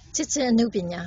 ချစ်ချင်းအနုပညာ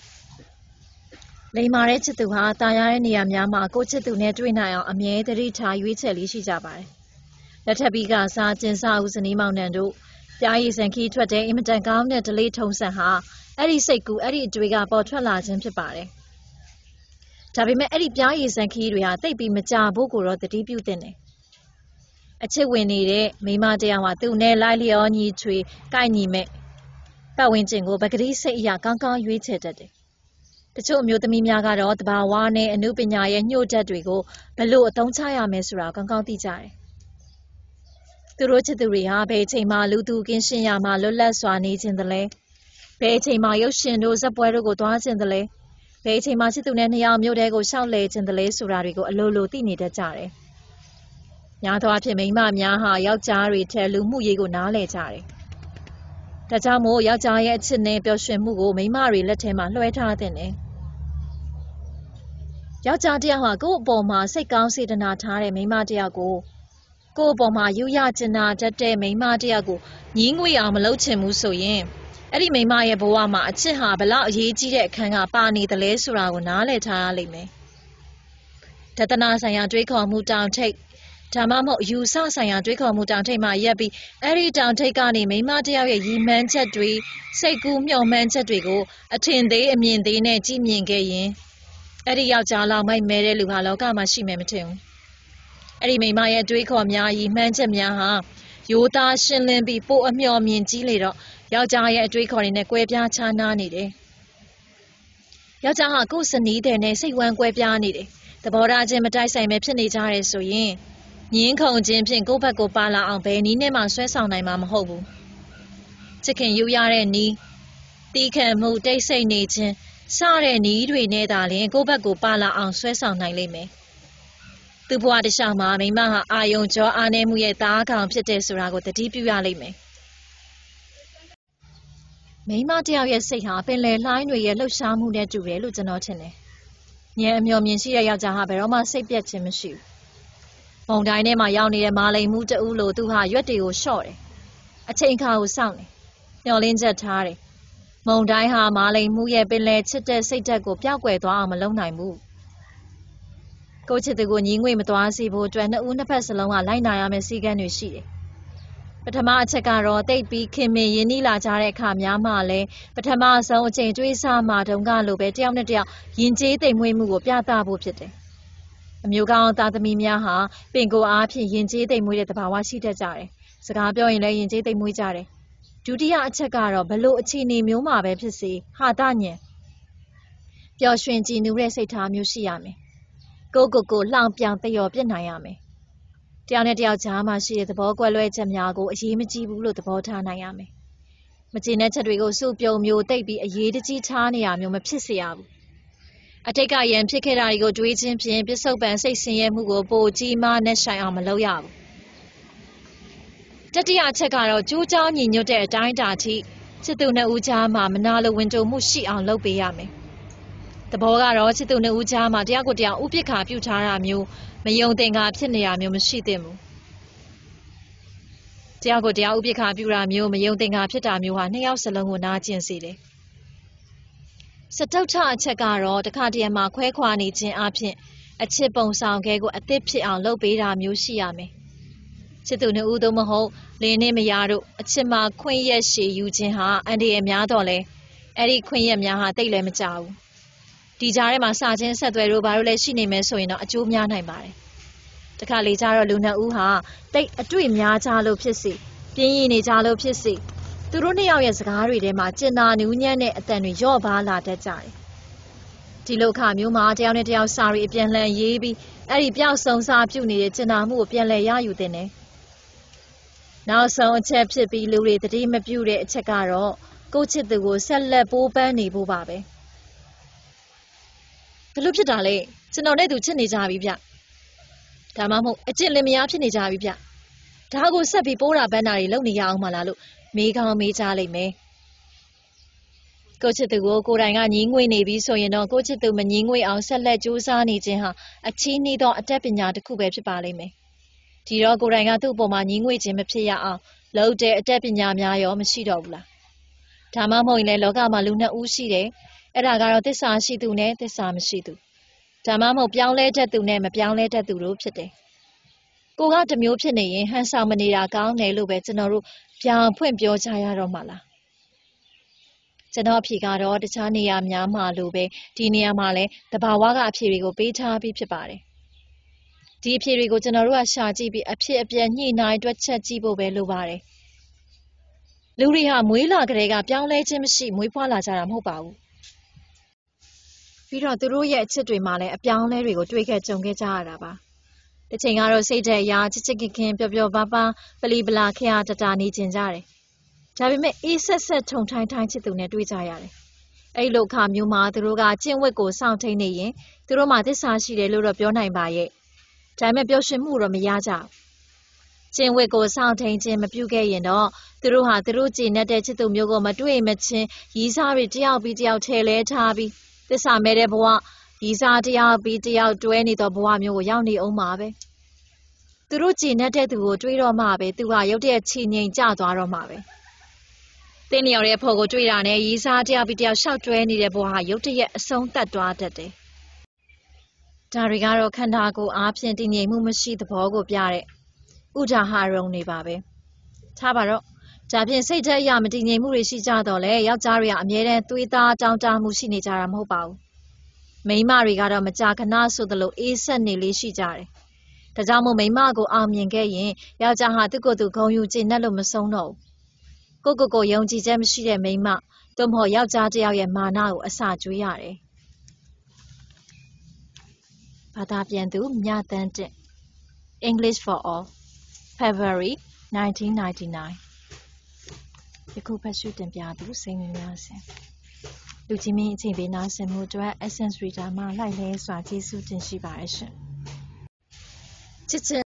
လိမ္မာတဲ့ချစ်သူဟာတာယာတဲ့နေရာများမှာကိုယ့်ချစ်သူနဲ့တွေ့နိုင်အောင်အမြဲတမ်းထားရွေးချယ်လေးရှိကြပါတယ်။လက်ထပ်ပြီးကစားကျင်စာဦးဇနီးမောင်နှံတို့ပြားရည်စံခီးထွက်တဲ့အင်မတန်ကောင်းတဲ့ဒလေးထုံးစံဟာအဲ့ဒီစိတ်ကူးအဲ့ဒီအတွေ့ကပေါ်ထွက်လာခြင်းဖြစ်ပါတယ်။ဒါပေမဲ့အဲ့ဒီပြားရည်စံခီးတွေဟာတိတ်ပြီးမကြဖို့ကိုတော့သတိပြုသင့်တယ်။အချစ်ဝင်နေတဲ့မိမတယောက်ဟာသူ့နဲ့လိုက်လျောညီထွေကိုက်ညီမဲ့ပတ်ဝန်းကျင်ကိုပကတိစိတ်အရာကောင်းကောင်းရွေးချယ်တတ်တယ်။တချို့အမျိုးသမီးများကတော့တဘာဝနဲ့အနုပညာရဲ့ညှို့ဓာတ်တွေကိုဘလို့အသုံးချရမယ်ဆိုတာကောင်းကောင်းသိကြတယ်။သူတို့ချစ်သူတွေဟာဘယ်အချိန်မှလူသူကင်းရှင်းရမှလွတ်လပ်စွာနေခြင်းတလဲ။ဘယ်အချိန်မှရုပ်ရှင်တို့ဇက်ပွဲတို့ကိုသွားခြင်းတလဲ။ဘယ်အချိန်မှချစ်သူနဲ့နှစ်ယောက်မြို့တဲကိုရှောက်လဲခြင်းတလဲဆိုတာတွေကိုအလိုလိုသိနေတတ်ကြတယ်။များသောအားဖြင့်မိန်းမများဟာယောက်ျားတွေထက်လူမှုရေးကိုနားလည်ကြတယ်။ဒါကြောင့်မို့ယောက်ျားရဲ့အချစ်နဲ့ပျော်ရွှင်မှုကိုမိန်းမတွေလက်ထဲမှာလွှဲထားတဲ့တယ်။ယောက်ျားတယောက်ဟာကိုယ့်အပေါ်မှာစိတ်ကောင်းစေတနာထားတဲ့မိန်းမတယောက်ကိုကိုယ့်အပေါ်မှာယူရကျင်နာတတ်တဲ့မိန်းမတယောက်ကိုညီးငွေအောင်မလုပ်ချင်ဘူးဆိုရင်အဲ့ဒီမိန်းမရဲ့ဘဝမှာအချစ်ဟာဘလောက်အရေးကြီးတဲ့အခန်းကပါနေတယ်လဲဆိုတာကိုနားလည်ထားရလိမ့်မယ်။တသနာဆိုင်ရာတွေးခေါ်မှုတောင်ထိပ်ဒါမှမဟုတ်ယူဆဆိုင်ရာတွေးခေါ်မှုတောင်ထိပ်မှာရက်ပြီးအဲ့ဒီတောင်ထိပ်ကနေမိန်းမတယောက်ရဲ့ရည်မှန်းချက်တွေစိတ်ကူးမျှော်မှန်းချက်တွေကိုအထင်သေးအမြင်သေးနဲ့ကြည့်မြင်ခဲ့ရင်အဲ့ဒီယောက်ျားလောက်မိုက်မဲတဲ့လူဟာလောကမှာရှိမယ်မထင်ဘူး။အဲ့ဒီမိန်းမရဲ့တွေးခေါ်များရည်မှန်းချက်များဟာရိုးသားရှင်းလင်းပြီးပိုအမျှော်မြင်ကြီးလေတော့ယောက်ျားရဲ့အတွေးခေါ်တွေနဲ့ကွဲပြားခြားနားနေတယ်။ယောက်ျားဟာကိုယ်စနီးတဲ့နဲ့စိတ်ဝမ်းကွဲပြားနေတယ်။သဘောထားချင်းမတိုက်ဆိုင်ပဲဖြစ်နေကြတယ်ဆိုရင်ငင်းခုန်ခြင်းဖြင့်ကိုယ့်ဘက်ကိုပါလာအောင်ဘယ်နည်းနဲ့မှဆွဲဆောင်နိုင်မှာမဟုတ်ဘူး။ချစ်ခင်ယူရတဲ့နည်းတီးခံမှုတိတ်ဆိတ်နေခြင်းစတဲ့နည်းတွေနဲ့သာလျှင်ကိုယ့်ဘက်ကိုပါလာအောင်ဆွဲဆောင်နိုင်လိမ့်မယ်။သူ့ဘဝတစ်လျှောက်မှာမိန်းမဟာအာယုံကြောအားနည်းမှုရဲ့သားကောင်ဖြစ်တဲ့ဆိုတာကိုသတိပြုရလိမ့်မယ်။မိန်းမတယောက်ရဲ့စိတ်ဟာပင်လယ်လှိုင်းတွေရဲ့လှုပ်ရှားမှုနဲ့တူတယ်လို့ကျွန်တော်ထင်တယ်။ဉာဏ်အမျှော်မြင်ရှိတဲ့ယောက်ျားဟာဘယ်တော့မှစိတ်ပြတ်ခြင်းမရှိဘူး။မုန်တိုင်းထဲမှာရောက်နေတဲ့မာလိန်မှုတဦးလိုသူဟာရွက်တွေကိုလျှော့တယ်။အချိန်အခါကိုစောင့်တယ်။မျှော်လင့်ချက်ထားတယ်။မုန်တိုင်းဟာမာလိန်မှုရဲ့ပင်လယ်ချစ်တဲ့စိတ်ဓာတ်ကိုပျောက်ကွယ်သွားအောင်မလုပ်နိုင်ဘူး။ကိုချစ်သူကိုညီးငွေမသွားစေဖို့အတွက်နှစ်ဦးနှစ်ဖက်စလုံးကလိုက်နာရမယ့်စည်းကမ်းတွေရှိတယ်။ပထမအချက်ကတော့တိတ်ပြီးခင်မင်ရင်းနှီးလာကြတဲ့အခါများမှလည်းပထမဆုံးအချိန်တွေးစားမှတုန်းကလိုပဲတယောက်နဲ့တယောက်ယဉ်ကျေးသိမ်မွေ့မှုကိုပြသဖို့ဖြစ်တယ်။အမျိုးကောင်းသားသမီးများဟာပင်ကိုယ်အားဖြင့်ယဉ်ကျေးသိမ်မွေ့တဲ့သဘာဝရှိတတ်ကြတယ်။စကားပြောရင်လည်းယဉ်ကျေးသိမ်မွေ့ကြတယ်။ဒုတိယအချက်ကတော့ဘလို့အခြေအနေမျိုးမှာပဲဖြစ်စေဟာတညံပျော်ရွှင်ကြည်နူးတဲ့စိတ်ထားမျိုးရှိရမယ်။ကိုလှောင်ပြောင်တယောပြစ်နိုင်ရမယ်။တယောက်နဲ့တယောက်ကြားမှာရှိတဲ့သဘောကွဲလွဲချက်များကိုအရေးမကြီးဘူးလို့သဘောထားနိုင်ရမယ်။မကျေနပ်ချက်တွေကိုစုပြုံမျိုးတိတ်ပြီးအရေးတကြီးထားနေရမျိုးမဖြစ်စေရဘူး။အတိတ်ကရန်ဖြစ်ခဲ့တာတွေကိုတွေးခြင်းဖြင့်ပစ္စုပန်စိတ်ဆင်းရဲမှုကိုပိုကြီးမားနဲ့ဆိုင်အောင်မလုပ်ရဘူး။တတိယအချက်ကတော့ကျိုးကြောင်းညီညွတ်တဲ့အတိုင်းအတာထိချစ်သူနှစ်ဦးကြားမှာမနာလိုဝင်တိုမှုရှိအောင်လုပ်ပေးရမယ်။သဘောကတော့ချစ်သူနှစ်ဦးကြားမှာတယောက်ကိုတယောက်ဥပိ္ပခာပြုထားတာမျိုးမယုံသင်္ကာဖြစ်နေတာမျိုးမရှိသင့်ဘူး။တယောက်ကိုတယောက်ဥပိ္ပခာပြုတာမျိုးမယုံသင်္ကာဖြစ်တာမျိုးဟာနှစ်ယောက်စလုံးကိုနာကျင်စေတယ်။စတုထအချက်ကတော့တခါတည်းမှာခွဲခွာနေခြင်းအပြင်အချစ်ပုံဆောင်ခဲကိုအသစ်ဖြစ်အောင်လုပ်ပေးတာမျိုးရှိရမယ်။ချစ်သူနှစ်ဦးသို့မဟုတ်လင်းနဲ့မယားတို့အချစ်မှာခွင့်ရက်ရှည်ယူခြင်းဟာအန္တရာယ်များတော့လဲအဲ့ဒီခွင့်ရက်များဟာတိတ်လည်းမကြဘူး။ဒီကြားထဲမှာစာချင်းဆက်သွယ်တို့ဘာလို့လဲရှိနေမယ်ဆိုရင်တော့အကျိုးများနိုင်ပါတယ်။တခါလေကြတော့လူနှစ်ဦးဟာတိတ်အတွေ့များကြလို့ဖြစ်စီပြင်းရည်နေကြလို့ဖြစ်စီသူတို့နှစ်ယောက်ရဲ့စကားတွေထဲမှာကျင်နာနူးညံ့တဲ့အတန်တွေရော့ပါလာတတ်ကြတယ်။ဒီလိုအခါမျိုးမှာတယောက်နဲ့တယောက်စာရီအပြန်လှန်ရေးပြီးအဲ့ဒီပျောက်ဆုံးစာပြုတ်နေတဲ့ကျင်နာမှုကိုပြန်လည်ရယူတင်တယ်။နောက်ဆုံးအချက်ဖြစ်ပြီးလူတွေသတိမပြုတဲ့အချက်ကတော့ကိုချစ်သူကိုဆက်လက်ပိုးပန်းနေဖို့ပါပဲ။ဘလို့ဖြစ်တာလဲကျွန်တော်နဲ့သူချစ်နေကြပြီဗျ။ဒါမှမဟုတ်အကျင့်လင်မယားဖြစ်နေကြပြီဗျ။ဒါကိုဆက်ပြီးပိုးတာပန်းတာတွေလုပ်နေရအောင်မလားလို့မေးကောင်းမေးကြလိမ့်မယ်။ကိုချစ်သူကိုကိုယ်တိုင်ကညီးငွေနေပြီဆိုရင်တော့ကိုချစ်သူမညီးငွေအောင်ဆက်လက်ကြိုးစားနေခြင်းဟာအချီးနှီးသောအတတ်ပညာတစ်ခုပဲဖြစ်ပါလိမ့်မယ်။ဒီတော့ကိုယ်တိုင်ကသူ့အပေါ်မှာညီးငွေခြင်းမဖြစ်ရအောင်လုပ်တဲ့အတတ်ပညာများရောမရှိတော့ဘူးလား။ဒါမှမဟုတ်ရင်လည်းလောကမှာလူနှစ်ဦးရှိတယ်အဲ့ဒါကတော့သစ္စာရှိသူနဲ့သစ္စာမရှိသူဒါမှမဟုတ်ပြောင်းလဲတတ်သူနဲ့မပြောင်းလဲတတ်သူတို့ဖြစ်တယ်ကိုကတစ်မျိုးဖြစ်နေရင်ဟန်ဆောင်မနေတာကောင်းတယ်လို့ပဲကျွန်တော်တို့ပြောင်းဖွင့်ပြောကြရတော့မှာလားကျွန်တော်အဖြေကတော့တခြားနေရာများမှာလိုပဲဒီနေရာမှာလည်းတဘာဝကအဖြေတွေကိုပေးထားပြီးဖြစ်ပါတယ်ဒီအဖြေတွေကိုကျွန်တော်တို့ကရှာကြည့်ပြီးအဖြစ်အပျက်ညှိနှိုင်းတွက်ချက်ကြည့်ဖို့ပဲလိုပါတယ်လူတွေဟာမွေးလာကလေးကပြောင်းလဲခြင်းမရှိမွေးဖွားလာကြတာမဟုတ်ပါဘူးပြီးတော့သူတို့ရဲ့အချစ်တွေမှာလည်းအပြောင်းလဲတွေကိုတွေးခဲ့ကြုံခဲ့ကြရတာပါတစ်ချိန်ကတော့စိတ်ဓာတ်အရာချစ်ချစ်ခင်ခင်ပျော်ပျော်ပါးပါးပလီပလာခရတတာနေကျင်ကြတယ်ဒါပေမဲ့အေးဆက်ဆက်ထုံထိုင်းထိုင်းချစ်သူနဲ့တွေ့ကြရတယ်အဲ့လိုအခါမျိုးမှာသူတို့ကကျင့်ဝတ်ကိုစောင့်ထိန်နေရင်သူတို့မှသစ္စာရှိတယ်လို့တော့ပြောနိုင်ပါရဲ့ဒါပေမဲ့ပျော်ရွှင်မှုတော့မရကြဘူးကျင့်ဝတ်ကိုစောင့်ထိန်ခြင်းမပြုခဲ့ရင်တော့သူတို့ဟာသူတို့ကြည်နဲ့တဲ့ချစ်သူမျိုးကိုမတွေ့မချင်းရီးစားတွေတယောက်ပြီးတယောက်ထဲလဲထားပြီးသစ္စာမဲ့တဲ့ဘဝရီးစားတယောက်ပြီးတယောက်တွဲနေသောဘဝမျိုးကိုရောက်နေအောင်ပါပဲသူတို့ကြည်နဲ့တဲ့သူကိုတွေးတော့မှပဲသူဟာရုတ်တရက်ချီငိမ်ကျသွားတော့မှပဲတင်းလျော်တဲ့ဖို့ကိုတွေ့တာနဲ့ရီးစားတယောက်ပြီးတယောက်ရှောက်တွဲနေတဲ့ဘဝဟာရုတ်တရက်အဆုံးသတ်သွားတတ်တယ်ဒါတွေကတော့ခန္ဓာကိုယ်အားဖြင့်တည်ငြိမ်မှုမရှိသဘောကိုပြတဲ့ဥဒါဟရုံနေပါပဲထားပါတော့ဒါဖြင့်စိတ်ဓာတ်အရမတည်ငြိမ်မှုတွေရှိကြတော့လေယောက်ျားတွေကအမြဲတမ်းသွေးသားတောင်းတမှုရှိနေကြတာမဟုတ်ပါဘူးမိန်းမတွေကတော့မကြာခဏဆိုသလိုအေးဆက်နေလေးရှိကြတယ်ဒါကြောင့်မို့မိန်းမကိုအောင်မြင်ခဲ့ရင်ယောက်ျားဟာသူ့ကိုယ်သူဂုဏ်ယူကျေနပ်လို့မဆုံးတော့ဘူးကိုယုံကြည်ချက်မရှိတဲ့မိန်းမသို့မဟုတ်ယောက်ျားတစ်ယောက်ရဲ့မာနကိုအစာကျွေးရတယ်ဘာသာပြန်သူမြသန်းတင့် English for All February 1999ယခုဖတ်ရှုတင်ပြသူစိန်ဝင်များစဉ်လူကြီးမင်းအချိန်ပေးနာဆင်မှုအတွက် Essence Reader မှလိုက်လဲစွာကျေးဇူးတင်ရှိပါရရှင်ချစ်